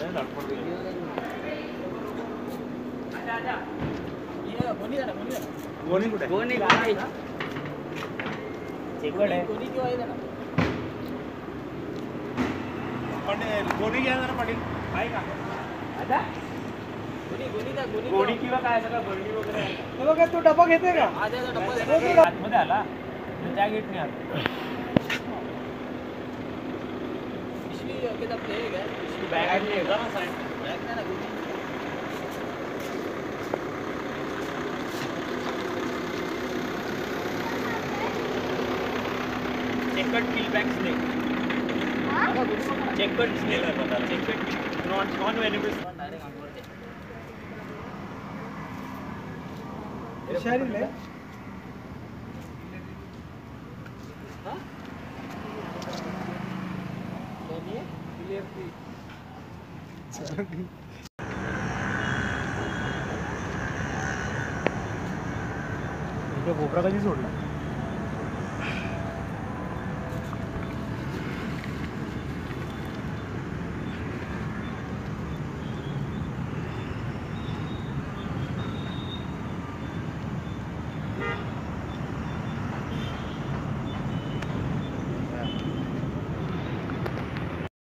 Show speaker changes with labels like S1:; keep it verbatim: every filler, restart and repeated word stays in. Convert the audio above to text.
S1: गोणी कुठे गोणी चेकड आहे गोणी किंवा आहे ना पण गोणी घ्या जरा पाटील आहे का आता गोणी गोणी का गोणी गोणी किंवा काय सगळं बरणी वगैरे हे बघा तो डबा घेते का आधी तो डबा आतमध्ये आला त्या गेटने आला पिशवी के तब ले गया पिशवी बैग आहे ना साइड बैग नाही ना गोणी checkered keelback snake checkered snake आहे बता चेकड नॉन नॉन वेनेबल्स डायरेक्ट अंगवर दे शहरी ले हां लेनी है डिलीवरी इथे कोपरा कधी सोडला